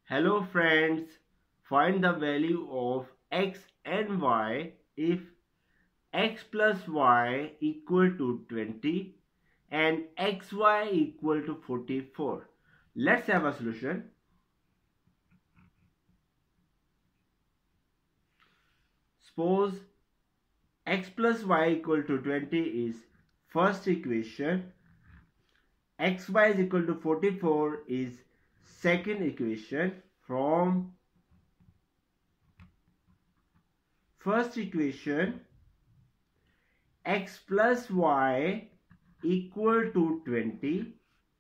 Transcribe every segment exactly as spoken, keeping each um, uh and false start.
Hello friends, find the value of x and y if x plus y equal to twenty and xy equal to forty-four. Let's have a solution. Suppose x plus y equal to twenty is first equation, xy is equal to forty-four is second equation. From first equation, x plus y equal to twenty,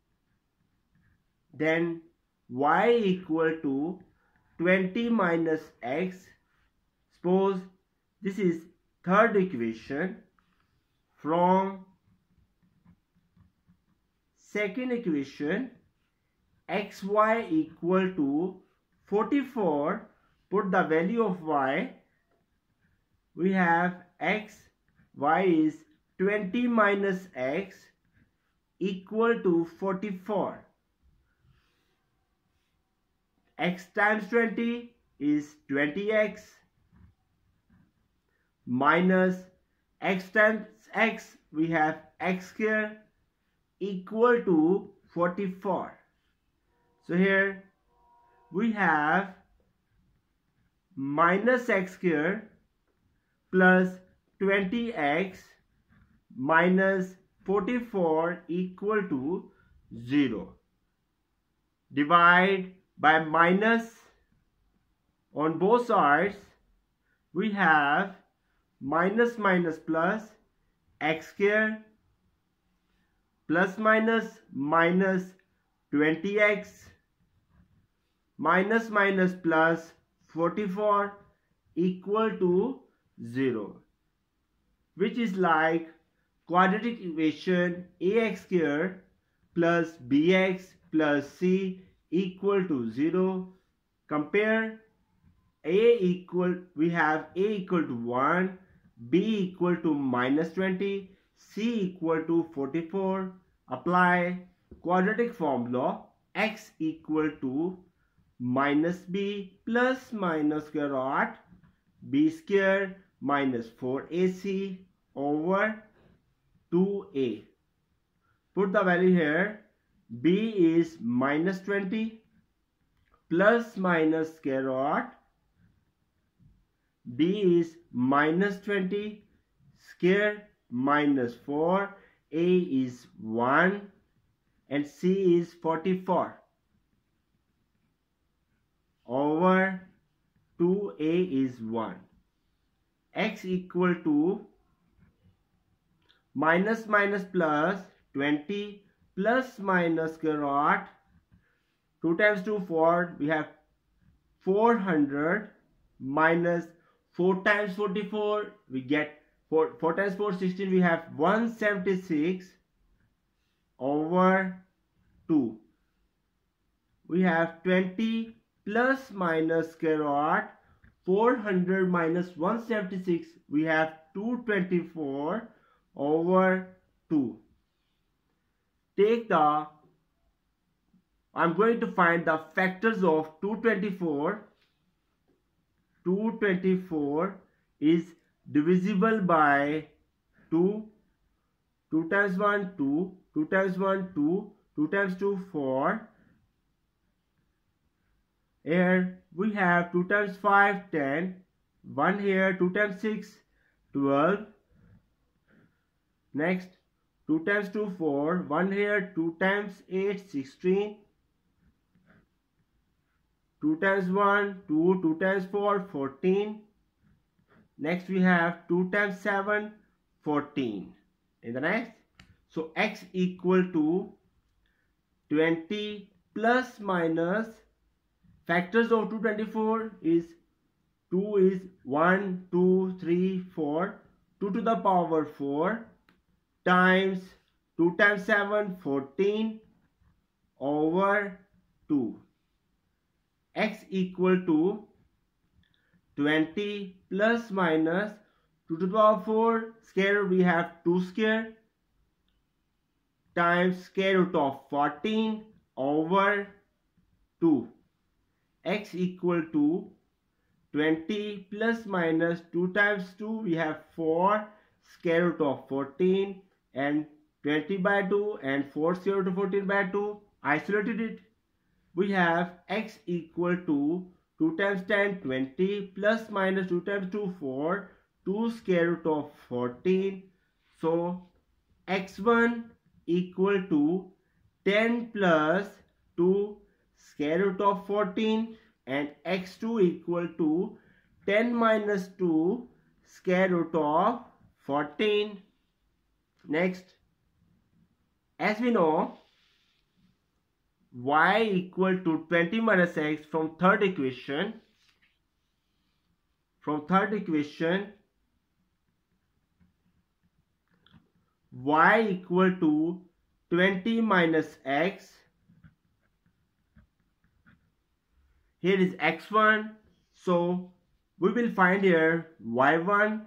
then y equal to twenty minus x. Suppose this is third equation. From second equation, xy equal to forty-four, put the value of y. We have x, y is twenty minus x equal to forty-four. X times twenty is twenty x minus x times x, we have x square equal to forty-four. So here we have minus x square plus twenty x minus forty-four equal to zero. Divide by minus on both sides. We have minus minus plus x square plus minus minus twenty x minus minus plus forty-four equal to zero, which is like quadratic equation ax square plus bx plus c equal to zero. Compare a equal, we have a equal to one, b equal to minus twenty, c equal to forty-four. Apply quadratic formula. X equal to minus b plus minus square root b square minus four a c over two a. Put the value here. B is minus twenty plus minus square root. B is minus twenty square minus four. A is one and C is forty-four over two a is one. X equal to minus minus plus twenty plus minus square root. two times two, four. We have four hundred minus four times forty-four. We get four, four times four, sixteen. We have one hundred seventy-six over two. We have twenty plus minus square root. four hundred minus one hundred seventy-six. We have two hundred twenty-four over two. Take the, I'm going to find the factors of two hundred twenty-four. two hundred twenty-four is divisible by two. two times one, two. two times one, two. two times two, four. Here we have two times five, ten. one here, two times six, twelve. Next, two times two, four. one here, two times eight, sixteen. two times one, two. two times four, fourteen. Next we have two times seven, fourteen. In the next, so x equal to twenty plus minus factors of two hundred twenty-four is two is one, two, three, four. two to the power four times two times seven, fourteen over two. X equal to twenty plus minus two to the power four square, we have two square times square root of fourteen over two. x equal to twenty plus minus two times two, we have four square root of fourteen, and twenty by two and four square root of fourteen by two, isolated it. We have x equal to two times ten, twenty plus minus two times two, four, two square root of fourteen. So x one equal to ten plus two square root of fourteen, and x two equal to ten minus two square root of fourteen. Next, as we know, y equal to twenty minus x from third equation. From third equation, y equal to twenty minus x. Here is x one, so we will find here y one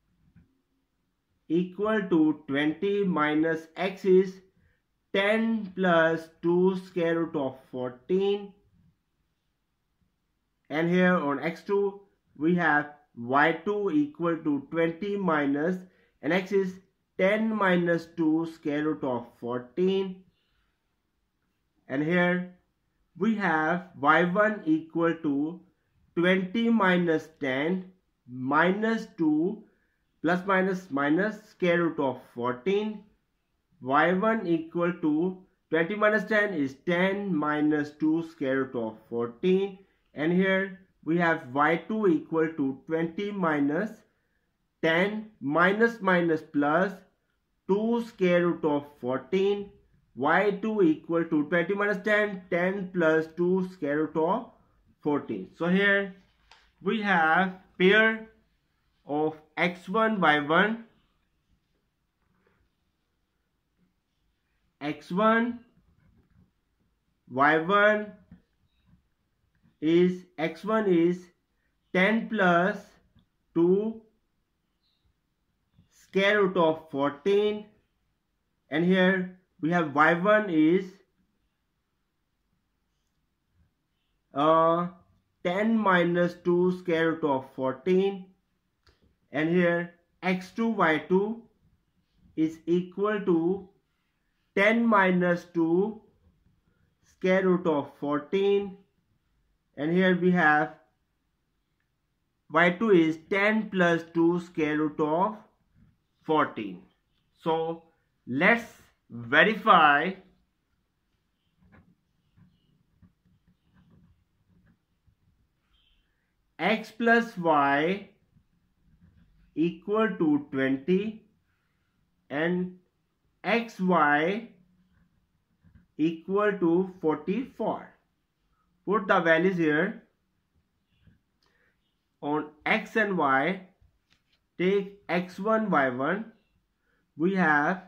equal to twenty minus x is ten plus two square root of fourteen, and here on x two we have y two equal to twenty minus, and x is ten minus two square root of fourteen, and here we have y one equal to twenty minus ten minus two plus minus minus square root of fourteen. Y one equal to twenty minus ten is ten minus two square root of fourteen, and here we have y two equal to twenty minus ten minus minus plus two square root of fourteen. Y two equal to twenty minus ten, ten plus two square root of fourteen. So here we have pair of x one, y one, x one, y one is, x one is ten plus two square root of fourteen, and here we have y one is uh, ten minus two square root of fourteen, and here x two, y two is equal to ten minus two square root of fourteen, and here we have y two is ten plus two square root of fourteen. So let's verify x plus y equal to twenty and xy equal to forty-four. Put the values here. On x and y, take x one, y one. We have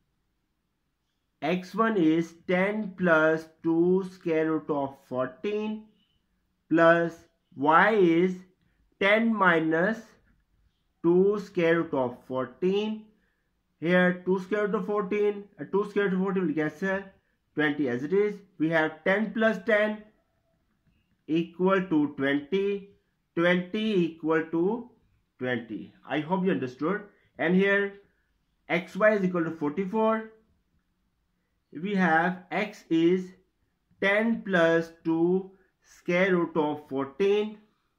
x one is ten plus two square root of fourteen plus y is ten minus two square root of fourteen. Here two square root of fourteen and two square root of fourteen will cancel, twenty as it is. We have ten plus ten equal to twenty, twenty equal to twenty. I hope you understood. And here xy is equal to forty-four. We have x is ten plus two square root of fourteen,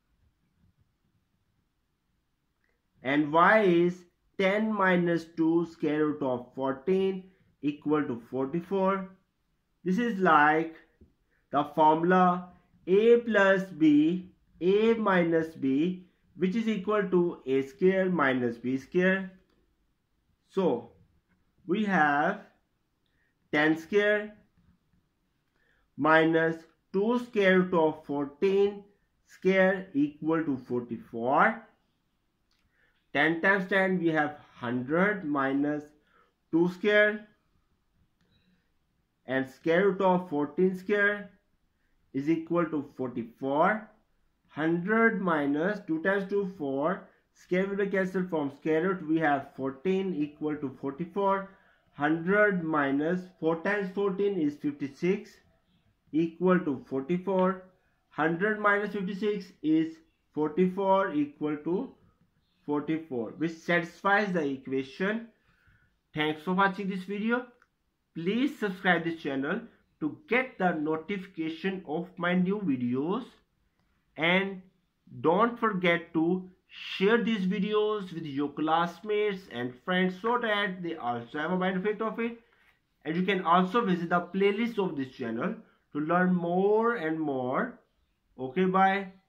and y is ten minus two square root of fourteen equal to forty-four. This is like the formula a plus b, a minus b, which is equal to a square minus b square. So we have ten square minus two square root of fourteen square equal to forty-four. ten times ten we have one hundred minus two square, and square root of fourteen square is equal to forty-four. one hundred minus two times two, four. Square will be cancelled from square root. We have fourteen equal to forty-four. one hundred minus four times fourteen is fifty-six equal to forty-four. hundred minus fifty-six is forty-four equal to forty-four, which satisfies the equation. Thanks for watching this video. Please subscribe this channel to get the notification of my new videos, and don't forget to share these videos with your classmates and friends so that they also have a benefit of it. And you can also visit the playlist of this channel to learn more and more. Okay, bye.